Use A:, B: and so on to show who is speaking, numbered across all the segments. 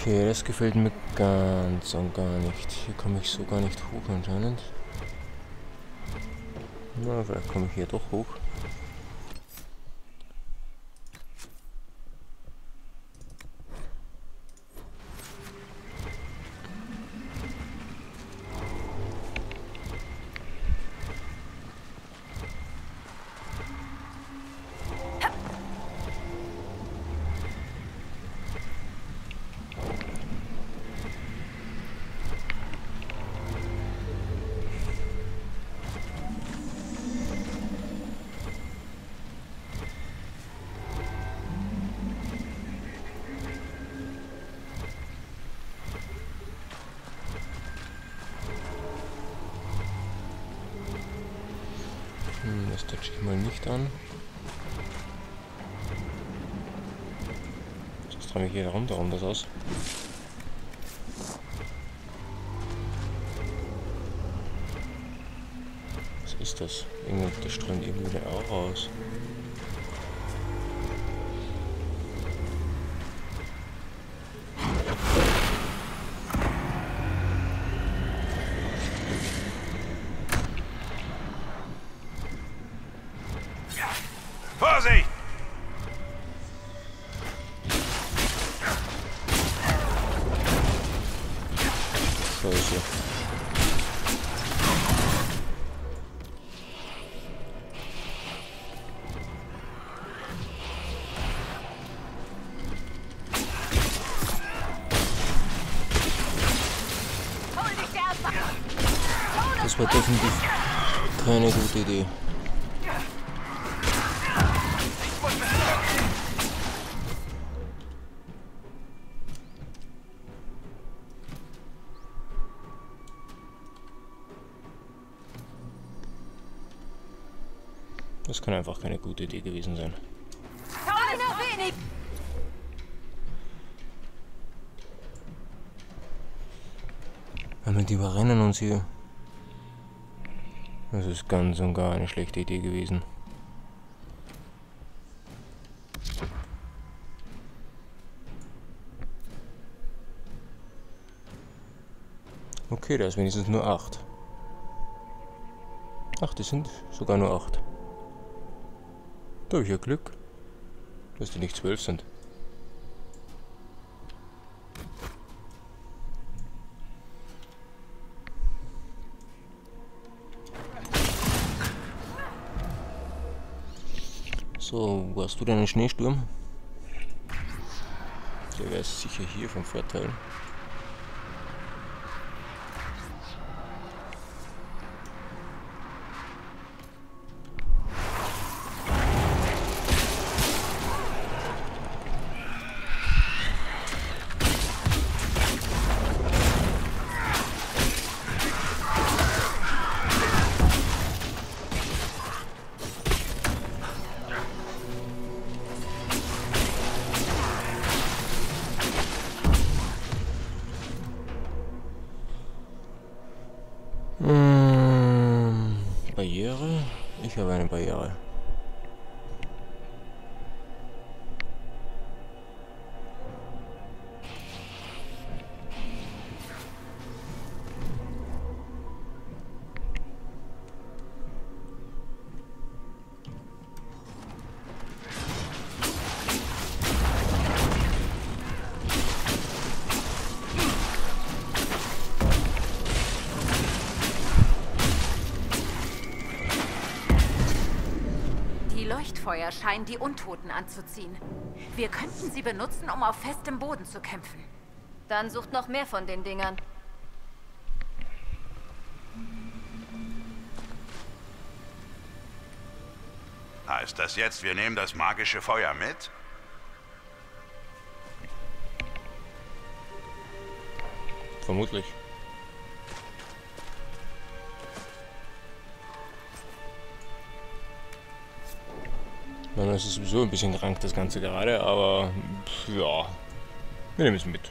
A: Okay, das gefällt mir ganz und gar nicht. Hier komme ich so gar nicht hoch anscheinend. Na, vielleicht komme ich hier doch hoch. Das touche ich mal nicht an. Sonst träume ich hier rundherum das aus. Was ist das? Das strömt irgendwie wieder auch raus.
B: Vorsicht!
A: Scheiße. Das war definitiv keine gute Idee. Das kann einfach keine gute Idee gewesen sein. Aber die überrennen uns hier. Das ist ganz und gar eine schlechte Idee gewesen. Okay, da ist wenigstens nur 8. Ach, die sind sogar nur 8. Da habe ich ja Glück, dass die nicht 12 sind. So, wo hast du deinen Schneesturm? Der wäre sicher hier vom Vorteil. Barriere? Ich habe eine Barriere.
C: Leuchtfeuer scheinen die Untoten anzuziehen. Wir könnten sie benutzen, um auf festem Boden zu kämpfen.
D: Dann sucht noch mehr von den Dingern.
B: Heißt das jetzt, wir nehmen das magische Feuer mit?
A: Vermutlich. Ich meine, es ist sowieso ein bisschen krank, das Ganze gerade, aber ja, wir nehmen es mit.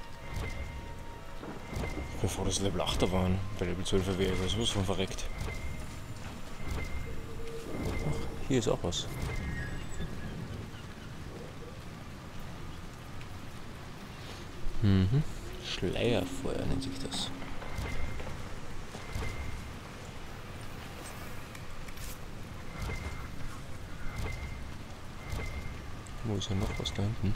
A: Ich bin froh, dass Level 8er waren. Bei Level 12er wäre ich sowas von verreckt. Ach, hier ist auch was. Schleierfeuer nennt sich das. Wo ist ja noch was da hinten?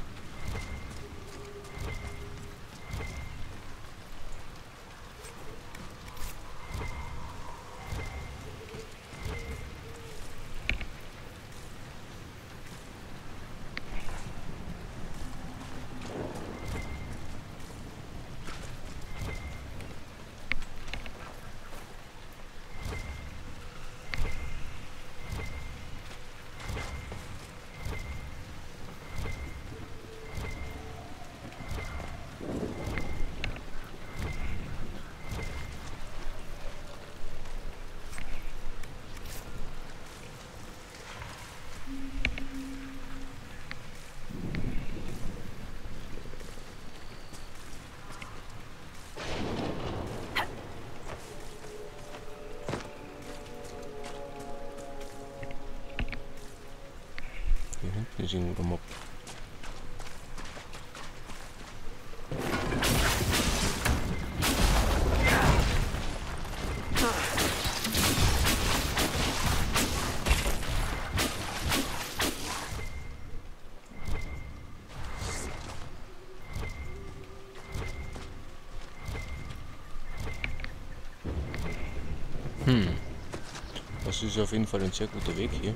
A: Hier hinten ist irgendwo der Mob. Das ist auf jeden Fall ein sehr guter Weg hier.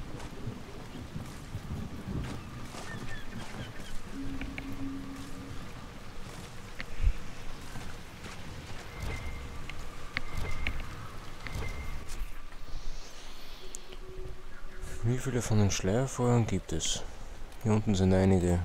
A: Wie viele von den Schleierfeuern gibt es? Hier unten sind einige.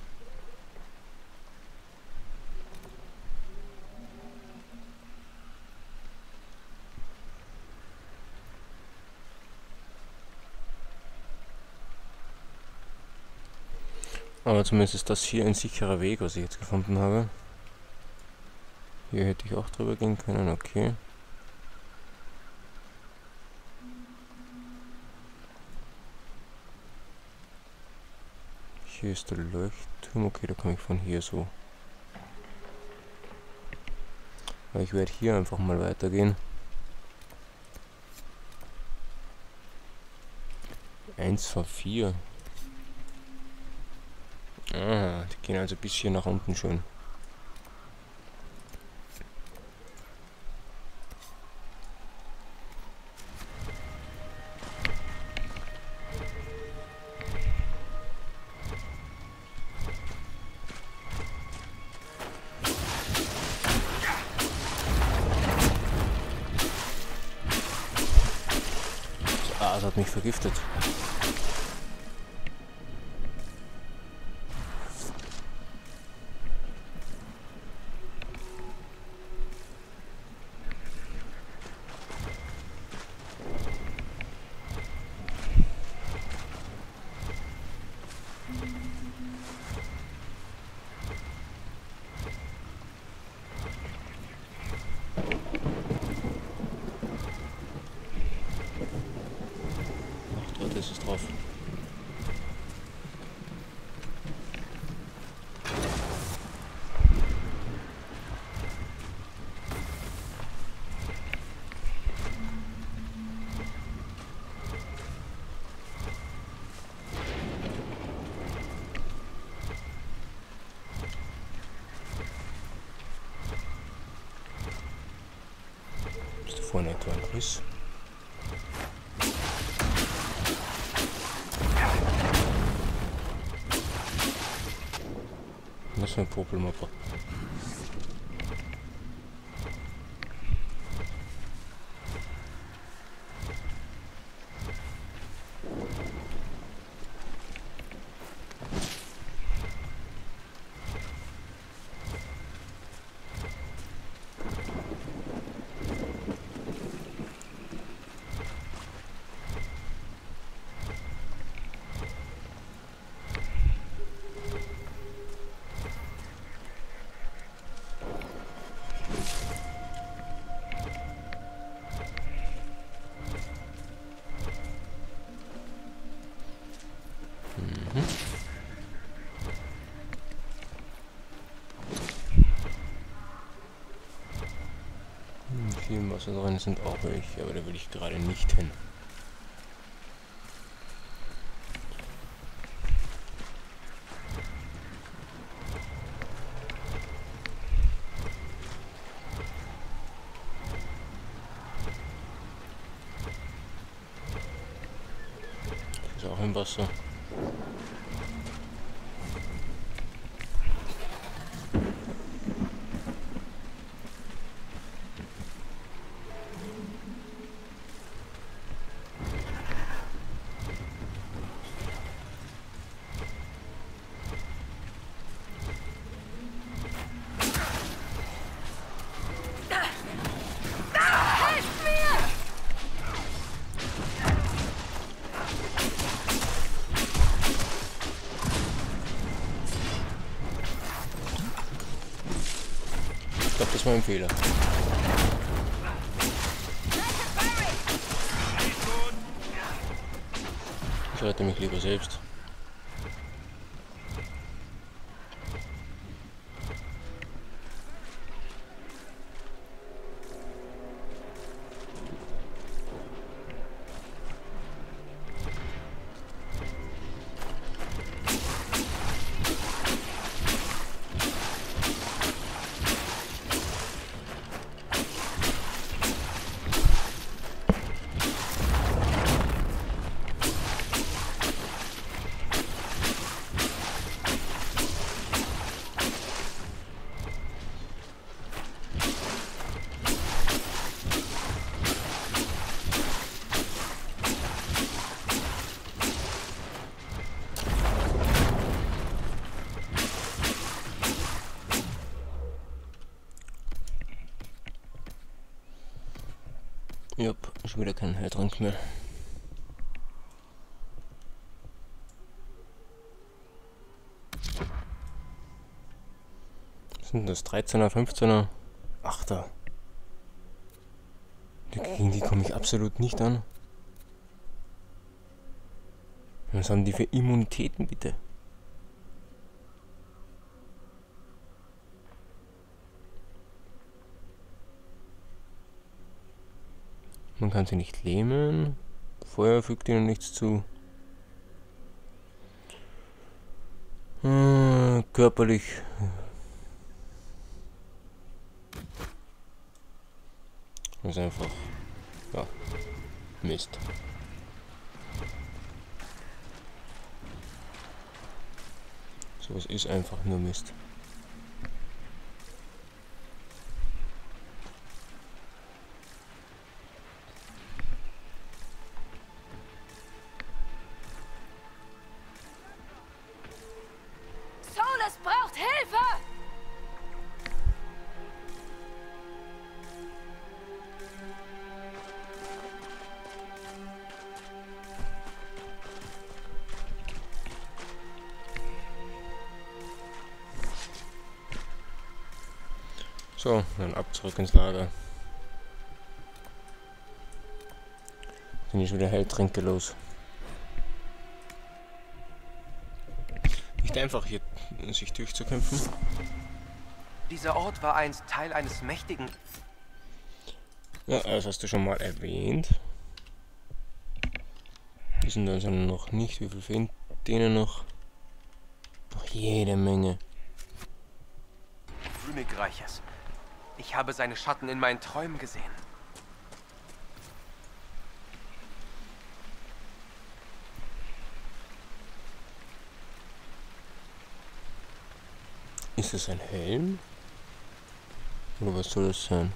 A: Aber zumindest ist das hier ein sicherer Weg, was ich jetzt gefunden habe. Hier hätte ich auch drüber gehen können, okay. Hier ist der Leuchtturm, okay, da komme ich von hier so. Aber ich werde hier einfach mal weitergehen. 1 von 4. Ah, die gehen also bis hier nach unten schön. Das hat mich vergiftet. Ach, dort ist es drauf. Ist da vorne etwa ein Riss? Was für ein Popelmopper. Hier im Wasser drin sind auch welche, aber da will ich gerade nicht hin. Ist auch im Wasser. Ich glaube, das war ein Fehler. Ich rette mich lieber selbst. Jupp, schon wieder kein Heiltrank mehr. Was sind das? 13er, 15er, 8er. Gegen die komme ich absolut nicht an. Was haben die für Immunitäten, bitte? Man kann sie nicht lähmen. Feuer fügt ihnen nichts zu. Körperlich. Das ist einfach. Ja. Mist. Sowas ist einfach nur Mist.
D: Solas braucht Hilfe!
A: So, dann ab zurück ins Lager. Sind jetzt wieder Heiltränke los. Nicht einfach hier sich durchzukämpfen.
E: Dieser Ort war einst Teil eines mächtigen...
A: Ja, das hast du schon mal erwähnt. Die sind also noch nicht. Wie viel fehlen denen noch? Noch jede Menge.
E: Königreiches. Ich habe seine Schatten in meinen Träumen gesehen.
A: Ist es ein Helm? Oder was soll das sein?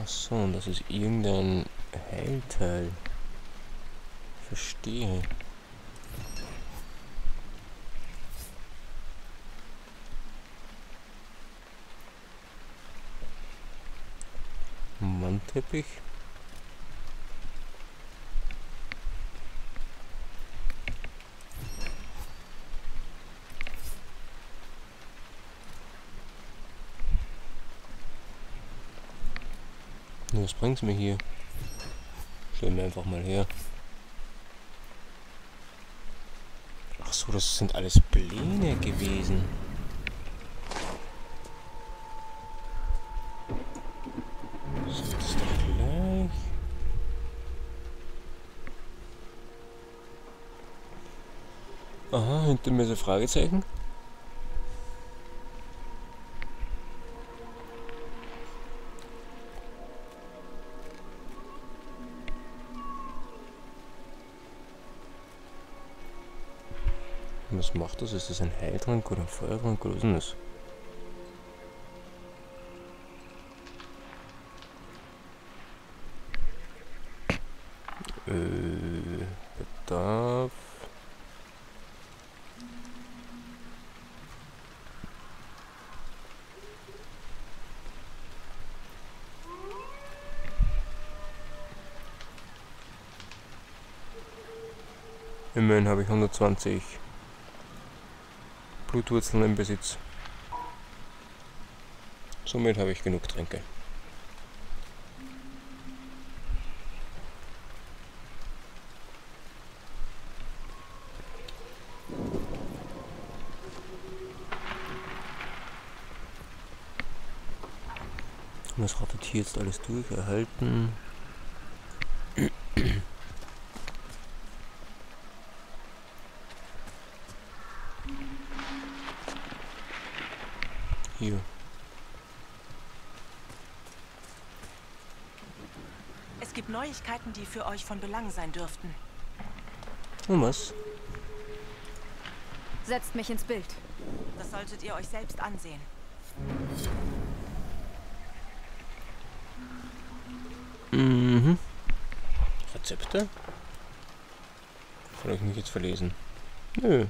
A: Achso, und das ist irgendein Heilteil. Verstehe. Wandteppich. Was bringt's mir hier? Stellen wir einfach mal her. Ach so, das sind alles Pläne gewesen. So, das ist doch gleich. Aha, hinter mir ist ein Fragezeichen. Was macht das? Ist das ein Heiltrank oder ein Feuertrank oder was ist denn das? Bedarf. Immerhin habe ich 120 Blutwurzeln im Besitz. Somit habe ich genug Tränke. Und das rattet hier jetzt alles durch, erhalten. Hier.
F: Es gibt Neuigkeiten, die für euch von Belang sein dürften.
A: Und was?
D: Setzt mich ins Bild.
F: Das solltet ihr euch selbst ansehen.
A: Mhm. Rezepte? Soll ich mich jetzt verlesen? Nö.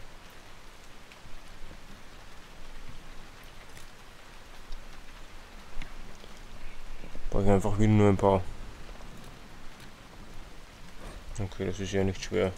A: Brauche ich einfach wieder nur ein paar. Okay, das ist ja nicht schwer.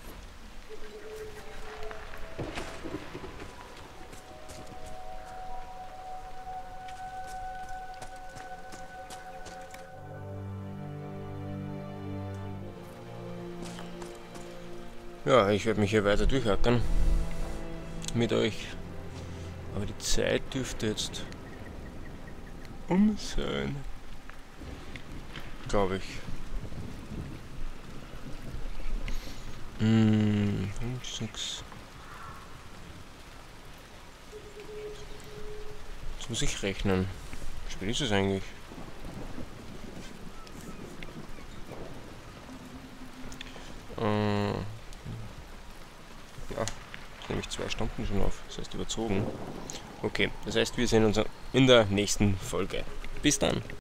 A: Ja, ich werde mich hier weiter durchhackern mit euch. Aber die Zeit dürfte jetzt sein. Glaube ich. 5, 6. Jetzt muss ich rechnen. Wie spät ist es eigentlich? Ja, jetzt nehme ich 2 Stunden schon auf. Das heißt überzogen. Okay, das heißt wir sehen uns in der nächsten Folge. Bis dann.